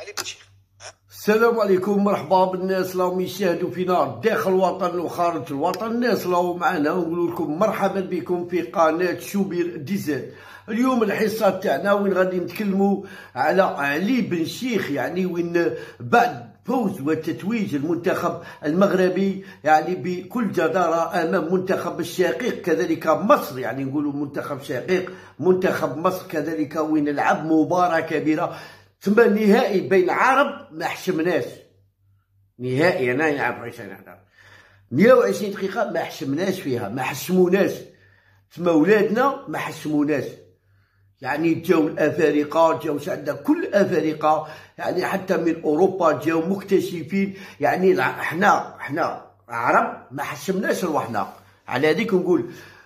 علي بن شيخ. السلام عليكم، مرحبا بالناس راهم يشاهدوا فينا داخل الوطن وخارج الوطن. الناس راهم معنا ونقول لكم مرحبا بكم في قناه شوبير ديزاين. اليوم الحصه تاعنا وين غادي نتكلموا على علي بن شيخ، يعني وين بعد فوز وتتويج المنتخب المغربي يعني بكل جدارة أمام منتخب الشقيق كذلك مصر، يعني نقولوا منتخب شقيق منتخب مصر كذلك، وين لعب مباراة كبيرة تما نهائي بين عرب ما حشمناش. نهائي أنا نعرف علاش نهضر 120 دقيقة ما حشمناش فيها، ما حشموناش تما ولادنا ما حشموناش. يعني جاو الافارقه، جاو عندنا كل الافارقه، يعني حتى من اوروبا جاو مكتشفين. يعني احنا عرب ما حشمناش روحنا. على هذيك نقول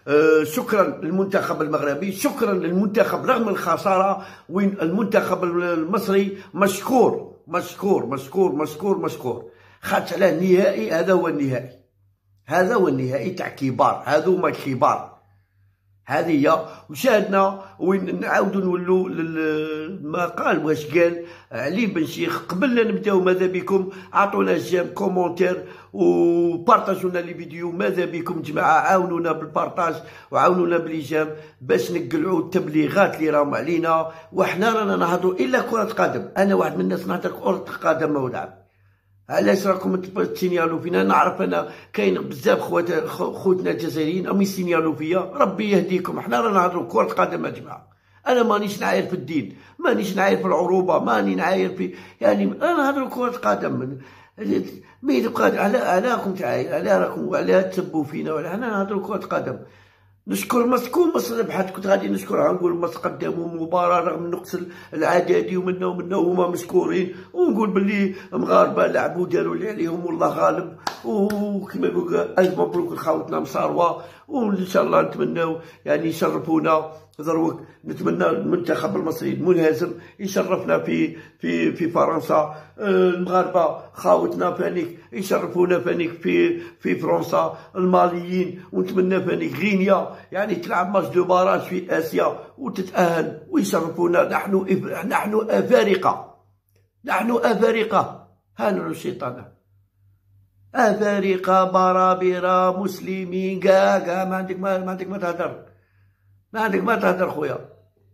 شكرا للمنتخب المغربي، شكرا للمنتخب رغم الخساره، وين المنتخب المصري مشكور مشكور مشكور مشكور مشكور. خاطر على النهائي، هذا هو النهائي، هذا هو النهائي تاع كبار، هذو هما الكبار. هذه هي. وشاهدنا وين نعاودو نولو ما قال واش قال علي بن شيخ. قبل لا نبداو ماذا بكم عطونا جيم كومونتير وبارطاجونا لي فيديو. ماذا بكم جماعه، عاونونا بالبارطاج وعاونونا بالإيجام باش نقلعوا التبليغات اللي راهم علينا. وحنا رانا نهضروا الا كرة قدم. انا واحد من الناس نهضر كرة قدم ما ولعب. علاش راكم تسينيالو فينا؟ نعرف انا كاين بزاف خوتنا الجزائريين راهم يسينيالو فيا، ربي يهديكم. حنا رانا نهضروا كرة قدم يا جماعه. انا مانيش نعاير في الدين، مانيش نعاير في العروبه، ماني نعاير في، يعني انا نهضروا كرة قدم. ما يبقى على راكم تعاير، على راكم على تسبوا فينا، ولا حنا نهضروا كرة قدم. نشكر مصر، مصر ربحت، كنت غادي نشكرها نقول مصر قدموا مباراة رغم النقص العددي ومنا هما مشكورين، ونقول باللي مغاربة لعبوا داروا اللي عليهم والله غالب. وكما يقول ألف مبروك لخاوتنا مصاروة، وإن شاء الله نتمناو يعني يشرفونا. دروك نتمنى المنتخب المصري المنهزم يشرفنا في فرنسا. المغاربه خاوتنا فانيك يشرفونا فانيك في فرنسا. الماليين ونتمنى فانيك غينيا يعني تلعب ماتش دو باراج في اسيا وتتاهل ويشرفونا. نحن افارقه، نحن افارقه. هانو الشيطان افارقه برابره مسلمين كاع ما عندك ما تهدر، ما عندك ما تهدر خويا.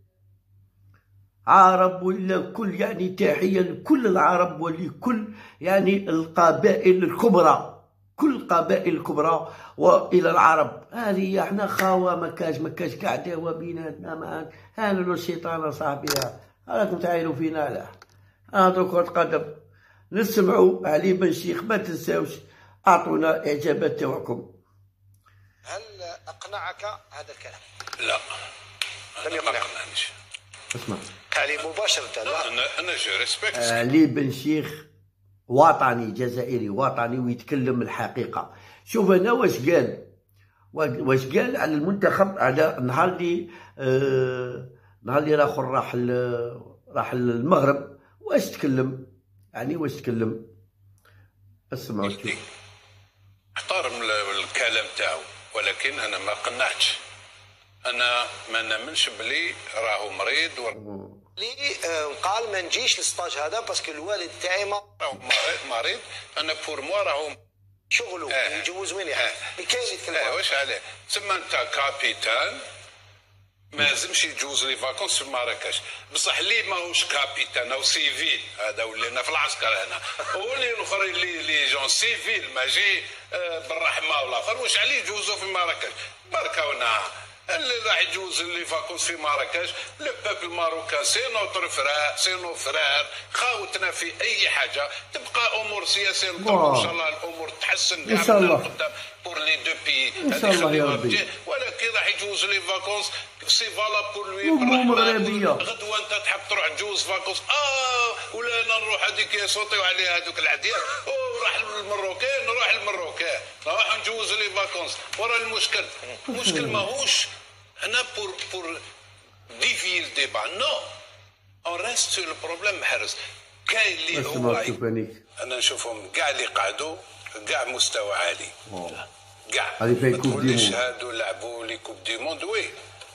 عرب ولا كل، يعني تحية لكل العرب ولكل يعني القبائل الكبرى، كل القبائل الكبرى والى العرب. هذه احنا خاوه، ما كاش كاع دعوه بيناتنا. ما هانو الشيطان صاحبي، راكم تعايروا فينا. لا هادو كرة قدم. نسمعوا علي بن شيخ، ما تنساوش اعطونا اعجابات تاعكم. هل اقنعك هذا الكلام؟ لا، لم يقنعنيش. اسمع علي مباشرة. لا انا جو ريسبكت علي بن شيخ وطني جزائري وطني ويتكلم الحقيقة. شوف انا واش قال على المنتخب على نهار اللي راح المغرب. واش تكلم، يعني واش تكلم؟ اسمعوا احترم الكلام تاعو، ولكن انا ما قنعتش. انا ما نامنش بلي راهو مريض لي قال ما نجيش للستاج هذا باسكو الوالد تاعي راهو مريض. انا بور موا راهو شغله يجوز وين يعني كاين يتكلم. واش عليه تسمى انت كابيتان ما لازمش يجوز لي فاكونس في مراكش. بصح اللي ماهوش كابيتان او سيفيل، هذا ولينا في العسكر هنا. واللي الاخرين اللي جون سيفيل ماشي بالرحمه والاخر، واش عليه يجوزوا في مراكش؟ بركاونا اللي راح يجوز لي فاكونس في مراكش. لو بوبل ماروكان سي نوتر فرار، سي نو فرار. خاوتنا في اي حاجه تبقى امور سياسيه ان شاء الله الامور تحسن ان شاء الله بور لي دو بي ان شاء الله يا ربي. ولكن راح يجوز لي فاكونس سي فالا بور لوي مغربيه. غدوه انت تحب تروح تجوز فاكونس ولا انا نروح هذيك يصوتيو عليها هذوك العديان. راح للمروكان، نروح للمروكان، راح نجوز لي فاكونس. ورا المشكل ماهوش هنا بور ديفي الديبا. نو اون ريست سو البروبليم محرز. كاين اللي هو انا نشوفهم كاع اللي قعدوا كاع مستوى عالي، كاع ما تقوليش هادو لعبوا لي كوب دي موند. وي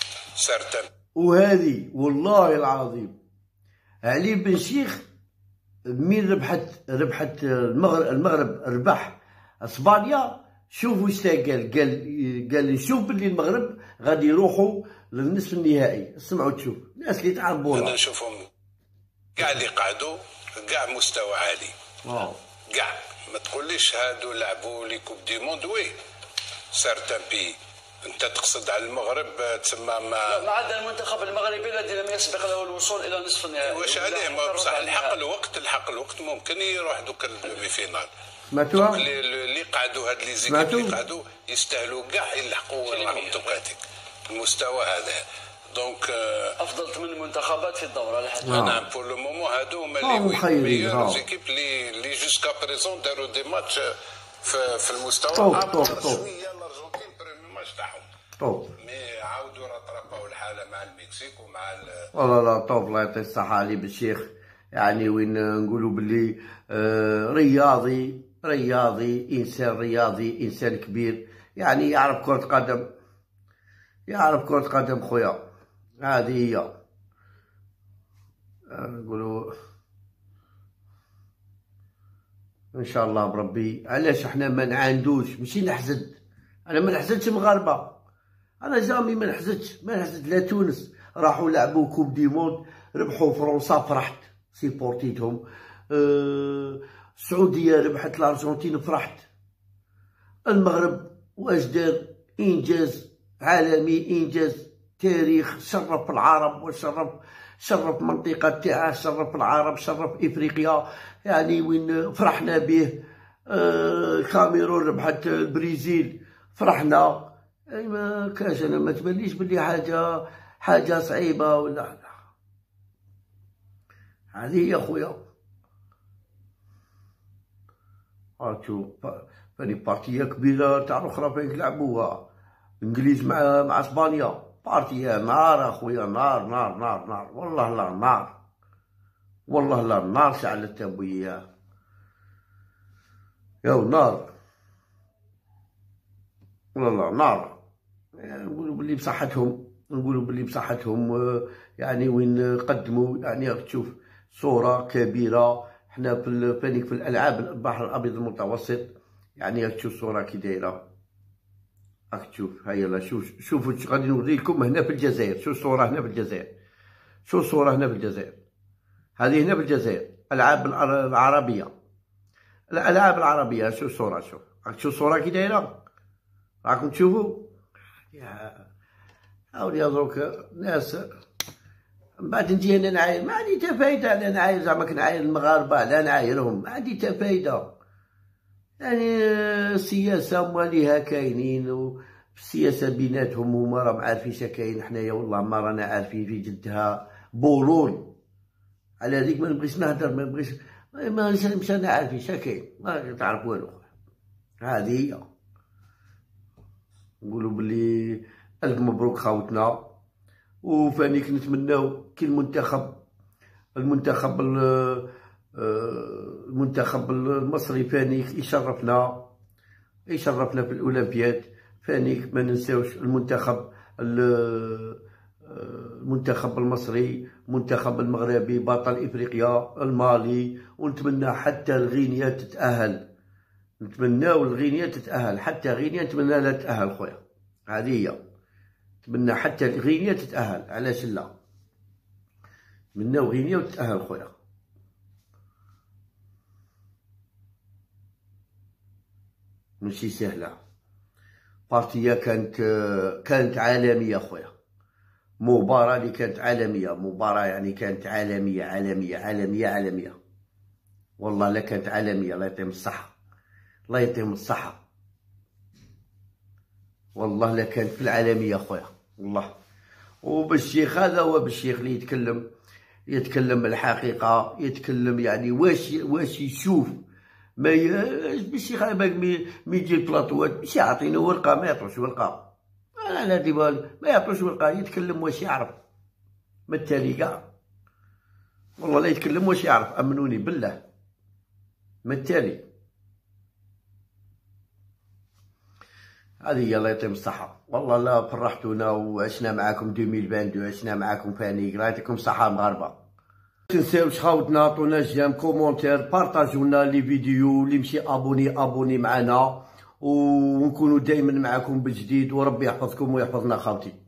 سارتان. وهذه والله العظيم علي بن شيخ مين ربحت المغرب ربح اسبانيا. شوفوا واش قال نشوف باللي المغرب غادي يروحوا للنصف النهائي. اسمعوا تشوف الناس اللي تعرفوا انا نشوفهم كاع اللي قعدوا كاع مستوى عالي. كاع ما تقوليش هادو لعبوا لي كوب دي موند. وي سارتان بي انت تقصد على المغرب تسمى ما عدا المنتخب المغربي الذي لم يسبق له الوصول الى نصف النهائي. واش عليه بصح الحق الوقت ممكن يروح دوك الدومي فينال. سمعتوها اللي قعدوا هاد لي زيكيب اللي قعدوا يستاهلوا كاع يلحقوا البرتغال المستوى هذا. دونك افضل 8 منتخبات في الدوره لحد نعم بور لو مومون هادو هما اللي ميور زيكيب اللي جوسكا بريزون داروا دي ماتش في المستوى شويه. الارجنتين بريمي ماتش تاعهم مي عاودوا رطرقوا الحاله مع المكسيك ومع والله لا طوب. الله يعطي الصحه علي بالشيخ. يعني وين نقولوا باللي رياضي انسان كبير. يعني يعرف كرة قدم خويا. هذه هي نقولوا ان شاء الله بربي. علاش احنا ما نعاندوش؟ ماشي نحسد، انا ما نحسدش المغاربه. انا جامي ما نحسد لا تونس راحوا لعبوا كوب دي موند ربحوا فرنسا فرحت سيبورتيتهم. السعوديه ربحت الارجنتين فرحت. المغرب واش دار؟ انجاز عالمي، انجاز تاريخ، شرف العرب شرف المنطقه تاعه، شرف العرب، شرف افريقيا. يعني وين فرحنا به. الكاميرون ربحت البرازيل فرحنا. يعني ما كاش، انا ما تبانليش بلي حاجه صعيبه ولا. هذه يا خويا شوف ثاني بارتيه كبيره تاع الاخرى فين يلعبوها الانجليز مع اسبانيا. بارتيه نار اخويا، نار والله لا نار، والله لا النار شعلت ابويا يا نار، والله نار. نقولوا باللي بصحتهم يعني وين قدموا. يعني تشوف صورة كبيرة. حنا في الألعاب البحر الأبيض المتوسط. يعني تشوف صورة كي دايرة. راك تشوف. هيا لا شوفوا غادي نوريلكم هنا في الجزائر. شوف الصورة هنا في الجزائر. هذه هنا في الجزائر الألعاب العربية. شوف الصورة. راك تشوف الصورة كي دايرة. راكم تشوفوا يا اولياء دروك ناس. من بعد نجي هنا نعاير، ما عندي تا فايدة. لا نعاير زعما كنعاير المغاربة، لا نعايرهم، ما عندي تا فايدة. يعني السياسة مواليها كاينين، وفي السياسة بيناتهم هما راهم عارفين شا كاين. حنايا والله ما رانا عارفين في جدها بولون. على هذيك ما نبغيش نهدر، ما مش انا عارفين شا كاين، ما تعرف والو. هذه هي. نقولوا بلي ألف مبروك خاوتنا. وفانيك نتمناو كي المنتخب المصري فانيك يشرفنا في الأولمبياد. فانيك ما ننساوش المنتخب المصري، المنتخب المغربي، بطل افريقيا، المالي. ونتمنى حتى الغينيا تتأهل. نتمناو الغينيا تتأهل، حتى غينيا نتمنى لها تتأهل خويا. هذه هي. نتمنى حتى الغينيا تتأهل، علاش لا؟ نتمناو غينيا وتتأهل خويا. ماشي سهلة. بارتية كانت عالمية خويا. مباراة اللي كانت عالمية، مباراة يعني كانت عالمية. والله لا كانت عالمية. الله يعطيهم الصحة. والله لا كانت في العالمية خويا والله. وبالشيخ هذا هو بالشيخ اللي يتكلم الحقيقة، يتكلم يعني واش يشوف. ما بالشيخ هذا مي يجي البلاطوات باش يعطينا ورقة، ما يعطوش ورقة. انا لا ما يعطوش ورقة، يتكلم واش يعرف. ما التالي كاع والله لا يتكلم واش يعرف، امنوني بالله. ما التالي هذه هي. الله يعطيهم الصحة. والله لا فرحتونا وعشنا معاكم 2022، عشنا معاكم فانيك. الله يعطيكم الصحة المغاربة. تنساوش خاوتنا عطونا جيم كومونتير بارطاجونا لي فيديو اللي مشي ابوني معنا ونكونوا دائما معكم بالجديد وربي يحفظكم ويحفظنا خاوتي.